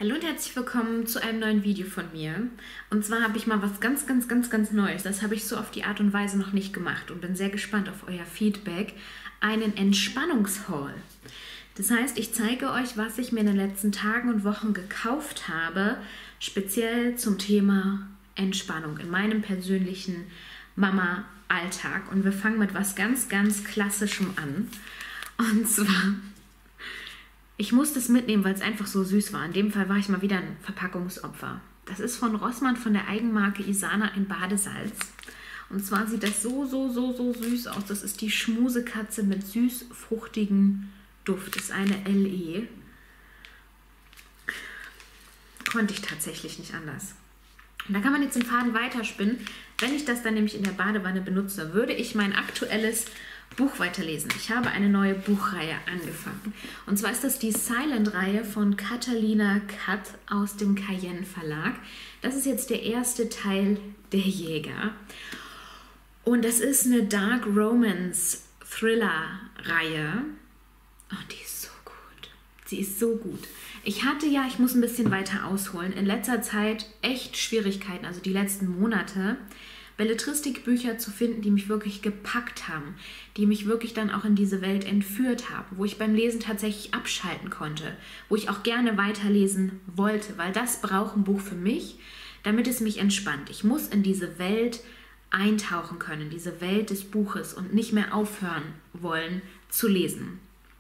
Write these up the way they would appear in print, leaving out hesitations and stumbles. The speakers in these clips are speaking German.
Hallo und herzlich willkommen zu einem neuen Video von mir. Und zwar habe ich mal was ganz Neues. Das habe ich so auf die Art und Weise noch nicht gemacht und bin sehr gespannt auf euer Feedback. Einen Entspannungshaul. Das heißt, ich zeige euch, was ich mir in den letzten Tagen und Wochen gekauft habe, speziell zum Thema Entspannung in meinem persönlichen Mama-Alltag. Und wir fangen mit was ganz Klassischem an. Und zwar... Ich musste es mitnehmen, weil es einfach so süß war. In dem Fall war ich mal wieder ein Verpackungsopfer. Das ist von Rossmann von der Eigenmarke Isana ein Badesalz. Und zwar sieht das so süß aus. Das ist die Schmusekatze mit süß-fruchtigem Duft. Das ist eine LE. Konnte ich tatsächlich nicht anders. Und da kann man jetzt den Faden weiterspinnen. Wenn ich das dann nämlich in der Badewanne benutze, würde ich mein aktuelles Buch weiterlesen. Ich habe eine neue Buchreihe angefangen. Und zwar ist das die Silent-Reihe von Catalina Katt aus dem Cayenne Verlag. Das ist jetzt der erste Teil der Jäger. Und das ist eine Dark Romance Thriller-Reihe. Oh, die ist so gut. Sie ist so gut. Ich muss ein bisschen weiter ausholen, in letzter Zeit echt Schwierigkeiten, also die letzten Monate, Belletristikbücher zu finden, die mich wirklich gepackt haben, die mich wirklich dann auch in diese Welt entführt haben, wo ich beim Lesen tatsächlich abschalten konnte, wo ich auch gerne weiterlesen wollte, weil das braucht ein Buch für mich, damit es mich entspannt. Ich muss in diese Welt eintauchen können, diese Welt des Buches und nicht mehr aufhören wollen zu lesen.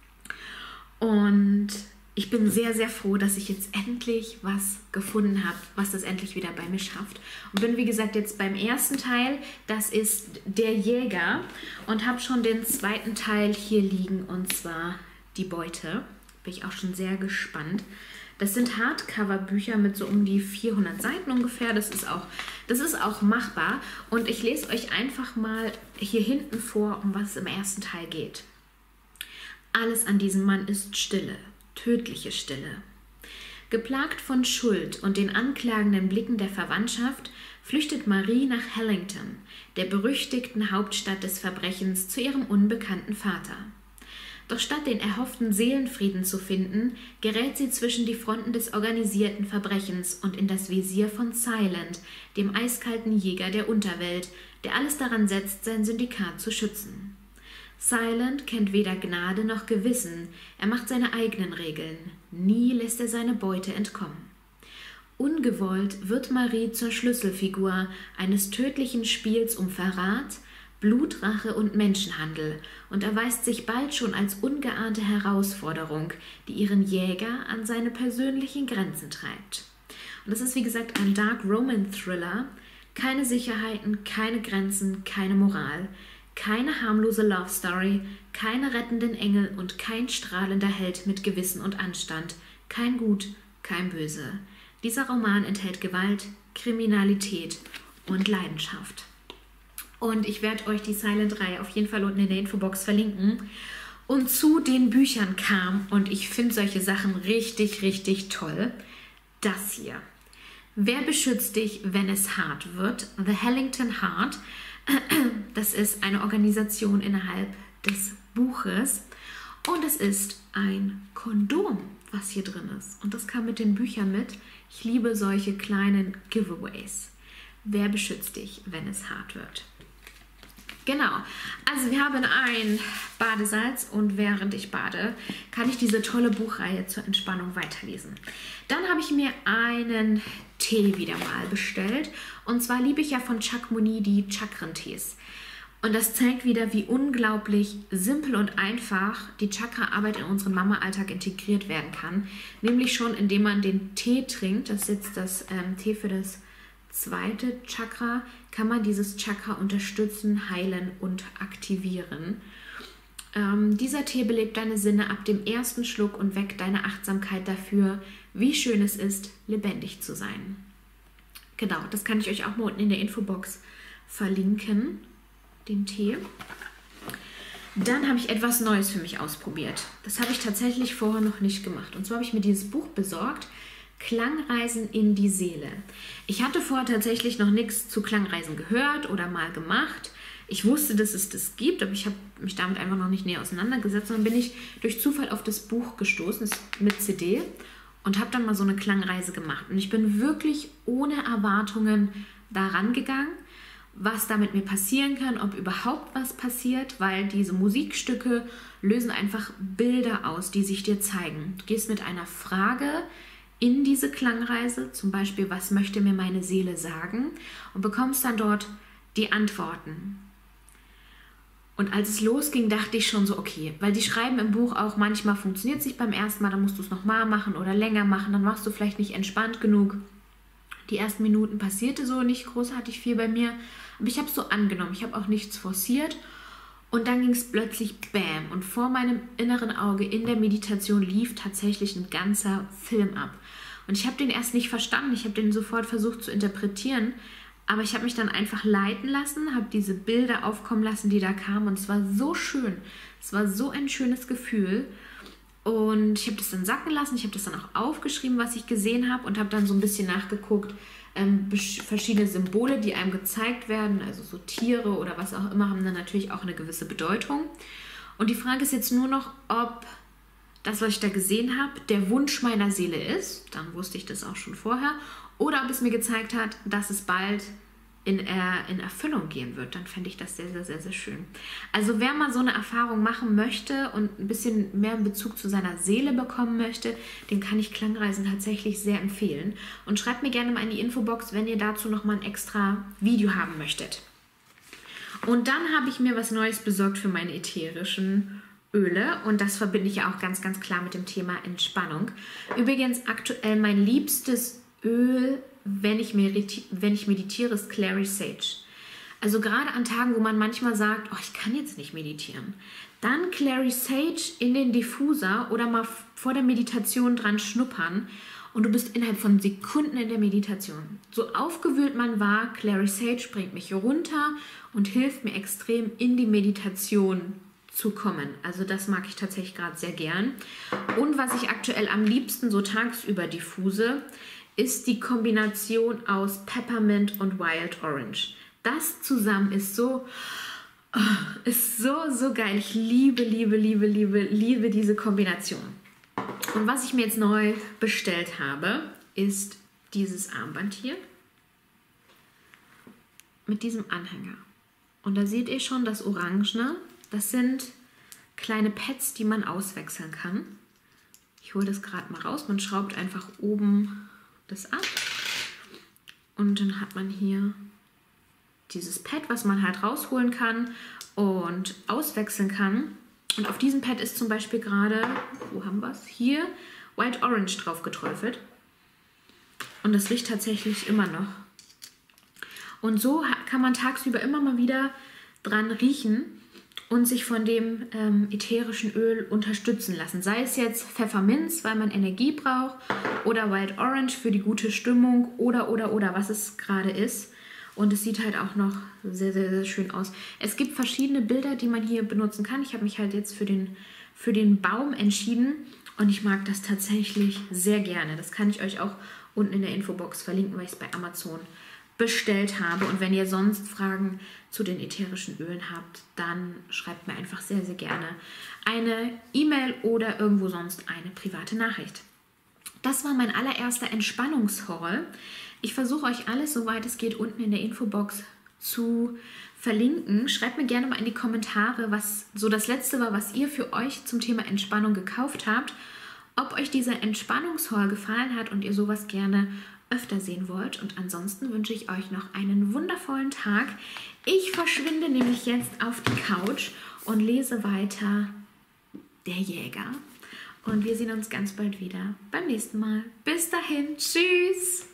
Und ich bin sehr froh, dass ich jetzt endlich was gefunden habe, was das endlich wieder bei mir schafft. Und bin, wie gesagt, jetzt beim ersten Teil, das ist Der Jäger, und habe schon den zweiten Teil hier liegen, und zwar Die Beute. Bin ich auch schon sehr gespannt. Das sind Hardcover-Bücher mit so um die 400 Seiten ungefähr. Das ist auch machbar. Und ich lese euch einfach mal hier hinten vor, um was es im ersten Teil geht. Alles an diesem Mann ist Stille. Tödliche Stille. Geplagt von Schuld und den anklagenden Blicken der Verwandtschaft flüchtet Marie nach Hellington, der berüchtigten Hauptstadt des Verbrechens, zu ihrem unbekannten Vater. Doch statt den erhofften Seelenfrieden zu finden, gerät sie zwischen die Fronten des organisierten Verbrechens und in das Visier von Silent, dem eiskalten Jäger der Unterwelt, der alles daran setzt, sein Syndikat zu schützen. Silent kennt weder Gnade noch Gewissen, er macht seine eigenen Regeln, nie lässt er seine Beute entkommen. Ungewollt wird Marie zur Schlüsselfigur eines tödlichen Spiels um Verrat, Blutrache und Menschenhandel und erweist sich bald schon als ungeahnte Herausforderung, die ihren Jäger an seine persönlichen Grenzen treibt. Und das ist, wie gesagt, ein Dark Romance Thriller, keine Sicherheiten, keine Grenzen, keine Moral, keine harmlose Love Story, keine rettenden Engel und kein strahlender Held mit Gewissen und Anstand, kein Gut, kein Böse. Dieser Roman enthält Gewalt, Kriminalität und Leidenschaft. Und ich werde euch die Silent-Reihe auf jeden Fall unten in der Infobox verlinken. Und zu den Büchern kam, und ich finde solche Sachen richtig toll, das hier. Wer beschützt dich, wenn es hart wird? The Hellington Heart. Das ist eine Organisation innerhalb des Buches und es ist ein Kondom, was hier drin ist. Und das kam mit den Büchern mit. Ich liebe solche kleinen Giveaways. Wer beschützt dich, wenn es hart wird? Genau, also wir haben ein Badesalz und während ich bade, kann ich diese tolle Buchreihe zur Entspannung weiterlesen. Dann habe ich mir einen Tee wieder mal bestellt und zwar liebe ich ja von Chakmuni die Chakrentees. Und das zeigt wieder, wie unglaublich simpel und einfach die Chakra-Arbeit in unseren Mama-Alltag integriert werden kann. Nämlich schon, indem man den Tee trinkt, das ist jetzt das Tee für das zweite Chakra, kann man dieses Chakra unterstützen, heilen und aktivieren. Dieser Tee belebt deine Sinne ab dem ersten Schluck und weckt deine Achtsamkeit dafür, wie schön es ist, lebendig zu sein. Genau, das kann ich euch auch mal unten in der Infobox verlinken, den Tee. Dann habe ich etwas Neues für mich ausprobiert. Das habe ich tatsächlich vorher noch nicht gemacht. Und zwar habe ich mir dieses Buch besorgt, Klangreisen in die Seele. Ich hatte vorher tatsächlich noch nichts zu Klangreisen gehört oder mal gemacht. Ich wusste, dass es das gibt, aber ich habe mich damit einfach noch nicht näher auseinandergesetzt. Und dann bin ich durch Zufall auf das Buch gestoßen, das ist mit CD. und habe dann mal so eine Klangreise gemacht. Und ich bin wirklich ohne Erwartungen daran gegangen, was da mit mir passieren kann, ob überhaupt was passiert, weil diese Musikstücke lösen einfach Bilder aus, die sich dir zeigen. Du gehst mit einer Frage in diese Klangreise, zum Beispiel, was möchte mir meine Seele sagen, und bekommst dann dort die Antworten. Und als es losging, dachte ich schon so, okay, weil die schreiben im Buch auch, manchmal funktioniert es nicht beim ersten Mal, dann musst du es nochmal machen oder länger machen, dann machst du vielleicht nicht entspannt genug. Die ersten Minuten passierte so nicht großartig viel bei mir, aber ich habe es so angenommen, ich habe auch nichts forciert und dann ging es plötzlich BÄM und vor meinem inneren Auge in der Meditation lief tatsächlich ein ganzer Film ab. Und ich habe den erst nicht verstanden, ich habe den sofort versucht zu interpretieren, aber ich habe mich dann einfach leiten lassen, habe diese Bilder aufkommen lassen, die da kamen und es war so schön, es war so ein schönes Gefühl. Und ich habe das dann sacken lassen, ich habe das dann auch aufgeschrieben, was ich gesehen habe und habe dann so ein bisschen nachgeguckt, verschiedene Symbole, die einem gezeigt werden, also so Tiere oder was auch immer, haben dann natürlich auch eine gewisse Bedeutung. Und die Frage ist jetzt nur noch, ob das, was ich da gesehen habe, der Wunsch meiner Seele ist, dann wusste ich das auch schon vorher, oder ob es mir gezeigt hat, dass es bald in Erfüllung gehen wird, dann fände ich das sehr, sehr, sehr, sehr schön. Also wer mal so eine Erfahrung machen möchte und ein bisschen mehr in Bezug zu seiner Seele bekommen möchte, den kann ich Klangreisen tatsächlich sehr empfehlen. Und schreibt mir gerne mal in die Infobox, wenn ihr dazu nochmal ein extra Video haben möchtet. Und dann habe ich mir was Neues besorgt für meine ätherischen Öle und das verbinde ich ja auch ganz, ganz klar mit dem Thema Entspannung. Übrigens aktuell mein liebstes Öl, wenn ich meditiere, ist Clary Sage. Also gerade an Tagen, wo man manchmal sagt, oh, ich kann jetzt nicht meditieren, dann Clary Sage in den Diffuser oder mal vor der Meditation dran schnuppern und du bist innerhalb von Sekunden in der Meditation. So aufgewühlt man war, Clary Sage bringt mich runter und hilft mir extrem in die Meditation zu kommen. Also das mag ich tatsächlich gerade sehr gern. Und was ich aktuell am liebsten so tagsüber diffuse, ist die Kombination aus Peppermint und Wild Orange. Das zusammen ist so geil. Ich liebe diese Kombination. Und was ich mir jetzt neu bestellt habe, ist dieses Armband hier mit diesem Anhänger. Und da seht ihr schon das Orangene. Das sind kleine Pads, die man auswechseln kann. Ich hole das gerade mal raus. Man schraubt einfach oben das ab und dann hat man hier dieses Pad, was man halt rausholen kann und auswechseln kann. Und auf diesem Pad ist zum Beispiel gerade, wo haben wir es? Hier White Orange drauf geträufelt. Und das riecht tatsächlich immer noch. Und so kann man tagsüber immer mal wieder dran riechen und sich von dem ätherischen Öl unterstützen lassen. Sei es jetzt Pfefferminz, weil man Energie braucht, oder Wild Orange für die gute Stimmung oder, was es gerade ist. Und es sieht halt auch noch sehr, sehr, sehr schön aus. Es gibt verschiedene Bilder, die man hier benutzen kann. Ich habe mich halt jetzt für den Baum entschieden und ich mag das tatsächlich sehr gerne. Das kann ich euch auch unten in der Infobox verlinken, weil ich es bei Amazon bestellt habe. Und wenn ihr sonst Fragen zu den ätherischen Ölen habt, dann schreibt mir einfach sehr, sehr gerne eine E-Mail oder irgendwo sonst eine private Nachricht. Das war mein allererster Entspannungshaul. Ich versuche euch alles, soweit es geht, unten in der Infobox zu verlinken. Schreibt mir gerne mal in die Kommentare, was so das Letzte war, was ihr für euch zum Thema Entspannung gekauft habt. Ob euch dieser Entspannungshaul gefallen hat und ihr sowas gerne öfter sehen wollt. Und ansonsten wünsche ich euch noch einen wundervollen Tag. Ich verschwinde nämlich jetzt auf die Couch und lese weiter Der Jäger. Und wir sehen uns ganz bald wieder beim nächsten Mal. Bis dahin, tschüss!